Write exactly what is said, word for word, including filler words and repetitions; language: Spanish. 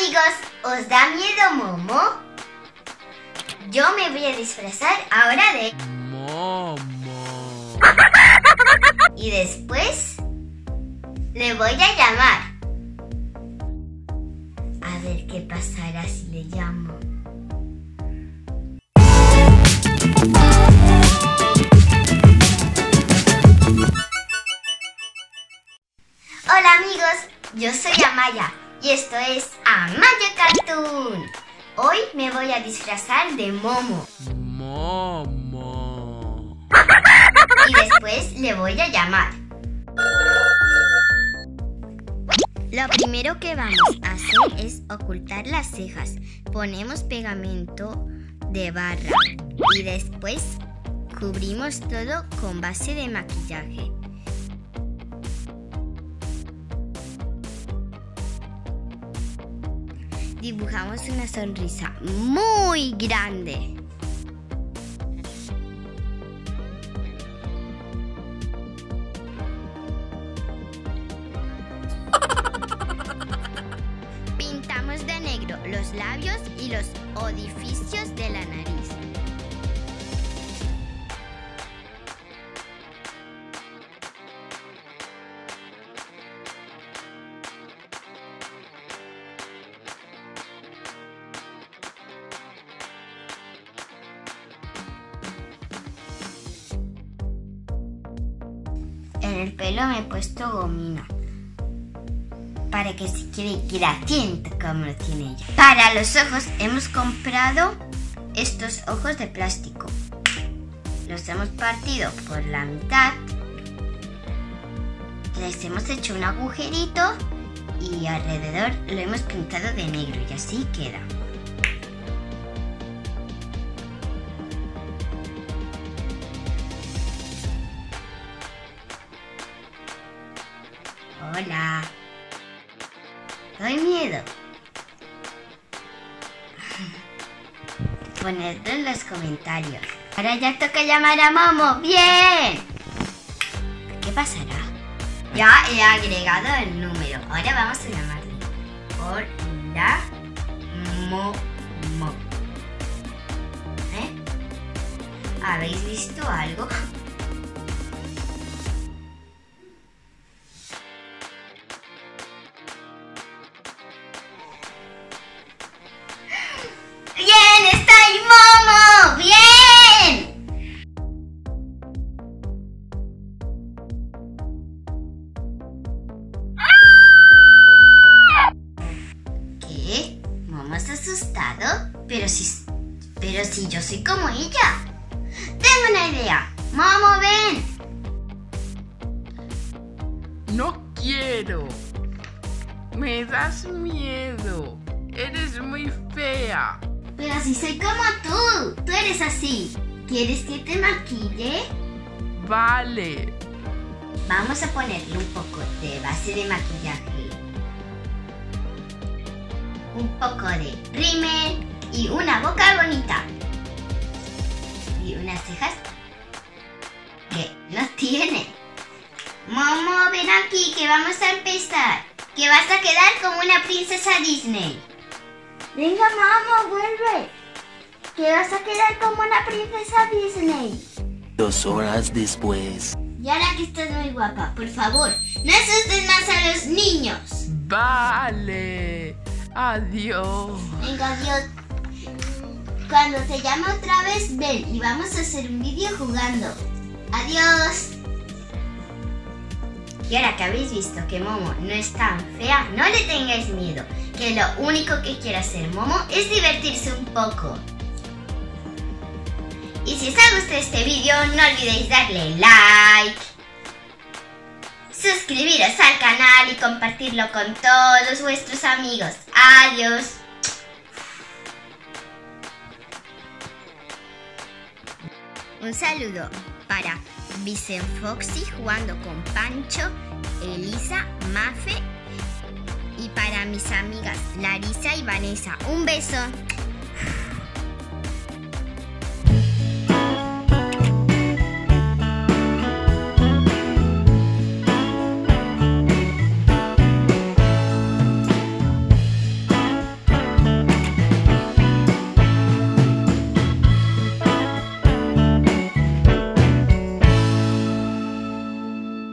amigos, ¿os da miedo Momo? Yo me voy a disfrazar ahora de Momo. Y después le voy a llamar. A ver qué pasará si le llamo. Hola amigos, yo soy Amaya y esto es Amaya Cartoon. Hoy me voy a disfrazar de Momo. Momo. Y después le voy a llamar. Lo primero que vamos a hacer es ocultar las cejas. Ponemos pegamento de barra y después cubrimos todo con base de maquillaje. Dibujamos una sonrisa muy grande. Pintamos de negro los labios y los orificios de la nariz. En el pelo me he puesto gomina para que se quede gradiente como lo tiene ella. Para los ojos hemos comprado estos ojos de plástico. Los hemos partido por la mitad. Les hemos hecho un agujerito y alrededor lo hemos pintado de negro y así queda. Hola. ¿Doy miedo? Ponedlo en los comentarios. Ahora ya toca llamar a Momo. ¡Bien! ¿Qué pasará? Ya he agregado el número. Ahora vamos a llamarle. Hola, Momo. ¿Eh? ¿Habéis visto algo? ¡Bien! ¡Está ahí Momo! ¡Bien! ¿Qué? ¿Momo está asustado? Pero si, pero si yo soy como ella. Tengo una idea. Momo, ven. No quiero. Me das miedo. Eres muy fea. Pero si soy como tú. Tú eres así. ¿Quieres que te maquille? Vale. Vamos a ponerle un poco de base de maquillaje. Un poco de rímel y una boca bonita. Y unas cejas que no tiene. Momo, ven aquí que vamos a empezar. Que vas a quedar como una princesa Disney. Venga, Momo, vuelve. Que vas a quedar como una princesa Disney. Dos horas después. Y ahora que estás muy guapa, por favor, no asustes más a los niños. Vale. Adiós. Venga, adiós. Cuando te llame otra vez, ven y vamos a hacer un vídeo jugando. Adiós. Y ahora que habéis visto que Momo no es tan fea, no le tengáis miedo, que lo único que quiere hacer Momo es divertirse un poco. Y si os ha gustado este vídeo, no olvidéis darle like, suscribiros al canal y compartirlo con todos vuestros amigos. Adiós. Un saludo para Vicen Foxy jugando con Pancho, Elisa, Mafe y para mis amigas Larisa y Vanessa. Un beso.